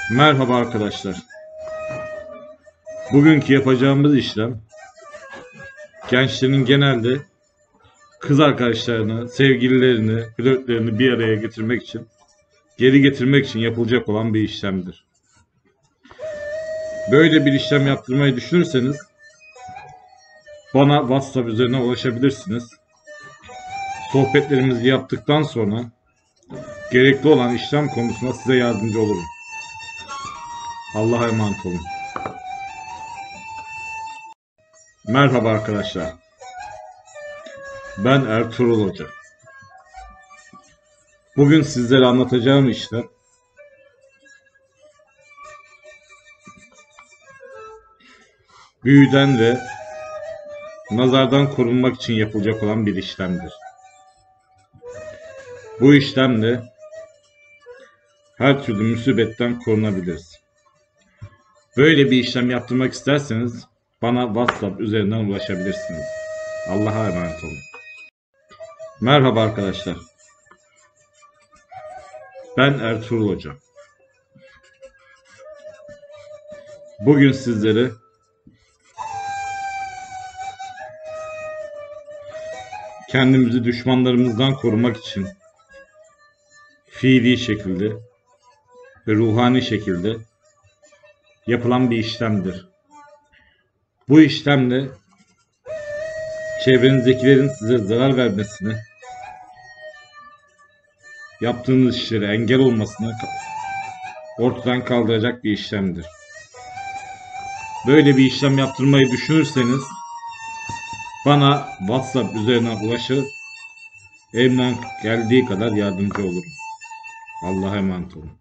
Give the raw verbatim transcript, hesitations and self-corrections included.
Merhaba arkadaşlar. Bugünkü yapacağımız işlem gençlerin genelde kız arkadaşlarını, sevgililerini, flörtlerini bir araya getirmek için, geri getirmek için yapılacak olan bir işlemdir. Böyle bir işlem yaptırmayı düşünürseniz bana WhatsApp üzerinden ulaşabilirsiniz. Sohbetlerimizi yaptıktan sonra gerekli olan işlem konusunda size yardımcı olurum. Allah'a emanet olun. Merhaba arkadaşlar. Ben Ertuğrul Hoca. Bugün sizlere anlatacağım işlem büyüden ve nazardan korunmak için yapılacak olan bir işlemdir. Bu işlemle her türlü musibetten korunabiliriz. Böyle bir işlem yaptırmak isterseniz bana WhatsApp üzerinden ulaşabilirsiniz. Allah'a emanet olun. Merhaba arkadaşlar. Ben Ertuğrul Hoca. Bugün sizlere kendimizi düşmanlarımızdan korumak için fiili şekilde ve ruhani şekilde yapılan bir işlemdir. Bu işlemle çevrenizdekilerin size zarar vermesini, yaptığınız işlere engel olmasını ortadan kaldıracak bir işlemdir. Böyle bir işlem yaptırmayı düşünürseniz bana WhatsApp üzerinden ulaşır, elimden geldiği kadar yardımcı olurum. Allah'a emanet olun.